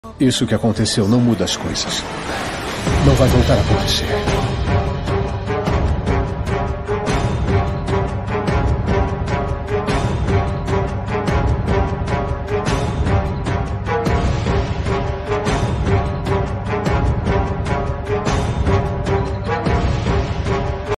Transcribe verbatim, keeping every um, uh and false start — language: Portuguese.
Isso que aconteceu não muda as coisas. Não vai voltar a acontecer.